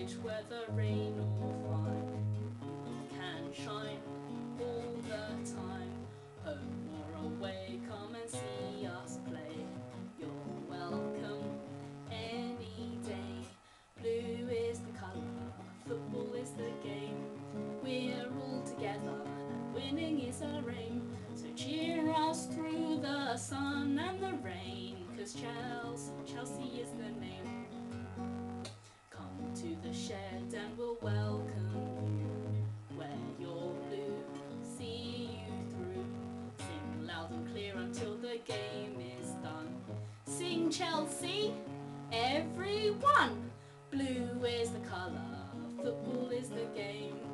pitch, whether rain or fine, can shine all the time. Home or away, come and see us play. You're welcome any day. Blue is the colour, football is the game. We're all together, and winning is our aim. So cheer us through the sun and the rain, 'cause Chelsea is the name. Come to the shed and we'll welcome you. Wear your blue, see you through. Sing loud and clear until the game is done. Sing Chelsea, everyone! Blue is the colour, football is the game.